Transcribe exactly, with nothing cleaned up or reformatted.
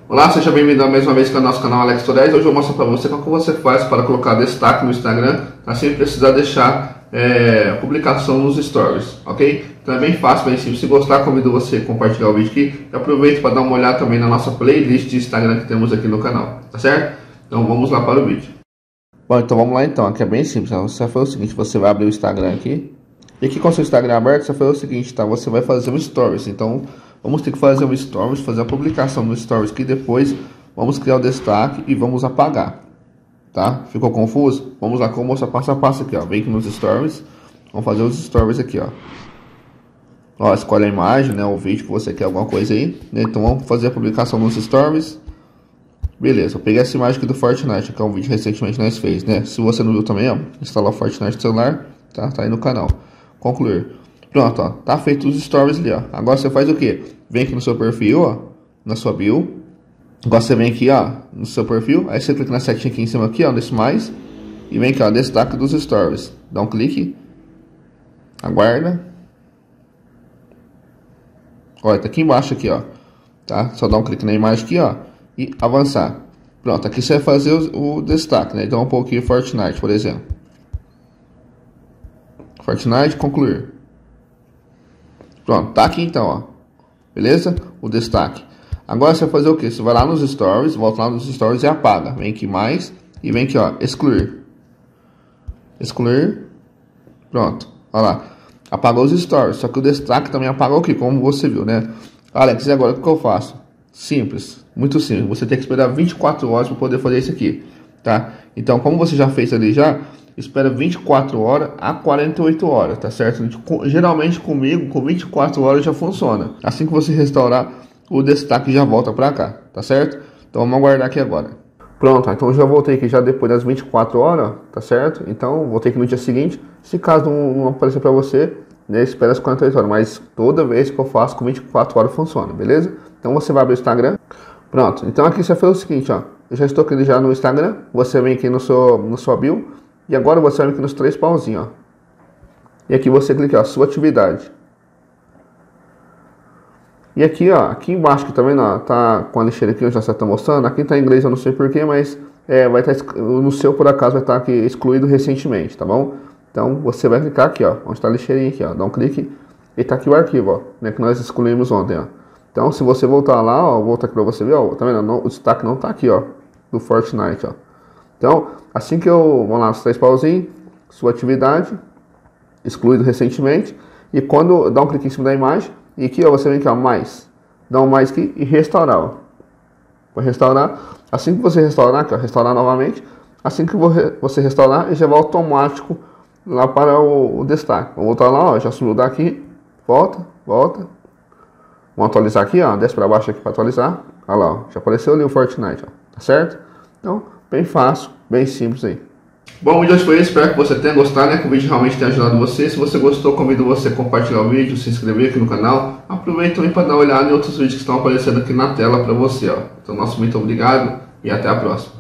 Olá, seja bem-vindo mais uma vez ao nosso canal Alex Tutoriais. Hoje eu vou mostrar para você como você faz para colocar destaque no Instagram, tá? Sem precisar deixar é, publicação nos stories, ok? Então é bem fácil, bem simples. Se gostar, convido você a compartilhar o vídeo aqui e aproveite para dar uma olhada também na nossa playlist de Instagram que temos aqui no canal, tá certo? Então vamos lá para o vídeo. Bom, então vamos lá então, aqui é bem simples, tá? Você vai fazer o seguinte, você vai abrir o Instagram aqui. E aqui com o seu Instagram aberto, você vai fazer o seguinte, tá? Você vai fazer um stories, então vamos ter que fazer um stories, fazer a publicação no stories, que depois vamos criar o destaque e vamos apagar, tá? Ficou confuso? Vamos lá, como mostrar passo a passo aqui, ó. Vem aqui nos stories, vamos fazer os stories aqui, ó. Ó, escolhe a imagem, né? O vídeo que você quer, alguma coisa aí, né? Então vamos fazer a publicação nos stories. Beleza, eu peguei essa imagem aqui do Fortnite, que é um vídeo recentemente nós fez, né? Se você não viu também, ó, instalar o Fortnite no celular, tá? Tá aí no canal. Concluir. Pronto, ó, tá feito os stories ali, ó. Agora você faz o que? Vem aqui no seu perfil, ó, na sua bio. Agora você vem aqui, ó, no seu perfil. Aí você clica na setinha aqui em cima aqui, ó, nesse mais. E vem aqui, ó, destaque dos stories. Dá um clique. Aguarda. Olha, tá aqui embaixo aqui, ó. Tá? Só dá um clique na imagem aqui, ó. E avançar. Pronto, aqui você vai fazer o, o destaque, né? Então um pouquinho Fortnite, por exemplo. Fortnite, concluir. Pronto, tá aqui então, ó. Beleza? O destaque. Agora você vai fazer o que? Você vai lá nos stories, volta lá nos stories e apaga. Vem aqui mais e vem aqui, ó, excluir. Excluir. Pronto. Olha lá. Apagou os stories, só que o destaque também apagou aqui, como você viu, né? Alex, e agora o que eu faço? Simples, muito simples. Você tem que esperar vinte e quatro horas para poder fazer isso aqui, tá? Então, como você já fez ali já, espera vinte e quatro horas a quarenta e oito horas, tá certo? Geralmente comigo, com vinte e quatro horas já funciona. Assim que você restaurar, o destaque já volta pra cá, tá certo? Então vamos aguardar aqui agora. Pronto, então eu já voltei aqui já depois das vinte e quatro horas, tá certo? Então voltei aqui no dia seguinte. Se caso não, não aparecer pra você, né, espera as quarenta e oito horas. Mas toda vez que eu faço com vinte e quatro horas funciona, beleza? Então você vai abrir o Instagram. Pronto, então aqui você faz o seguinte, ó. Eu já estou aqui já no Instagram. Você vem aqui no seu, no sua bio. E agora você vai aqui nos três pauzinhos, ó. E aqui você clica, ó, sua atividade. E aqui, ó, aqui embaixo que tá vendo, ó, tá com a lixeira aqui, eu já está mostrando. Aqui tá em inglês, eu não sei porquê, mas é, vai estar, tá, no seu por acaso vai estar tá aqui excluído recentemente, tá bom? Então você vai clicar aqui, ó, onde tá a lixeirinha aqui, ó, dá um clique e tá aqui o arquivo, ó, né, que nós excluímos ontem, ó. Então se você voltar lá, ó, volta aqui pra você ver, ó, tá vendo? Não, o destaque não tá aqui, ó, do Fortnite, ó. Então, assim que eu vou lá nos três pauzinhos, sua atividade, excluído recentemente, e quando dá um clique em cima da imagem, e aqui ó, você vem aqui, ó, mais, dá um mais aqui e restaurar, ó. Vou restaurar, assim que você restaurar, aqui, ó, restaurar novamente, assim que você restaurar, ele já vai automático lá para o, o destaque. Vou voltar lá, ó, já subiu daqui, volta, volta, vamos atualizar aqui, ó, desce para baixo aqui para atualizar, olha lá, ó, já apareceu ali o Fortnite, ó, tá certo? Então, bem fácil, bem simples aí. Bom, o vídeo hoje foi esse, espero que você tenha gostado, né, que o vídeo realmente tenha ajudado você. Se você gostou, convido você a compartilhar o vídeo, se inscrever aqui no canal. Aproveita também para dar uma olhada em outros vídeos que estão aparecendo aqui na tela para você, ó. Então, nosso muito obrigado e até a próxima.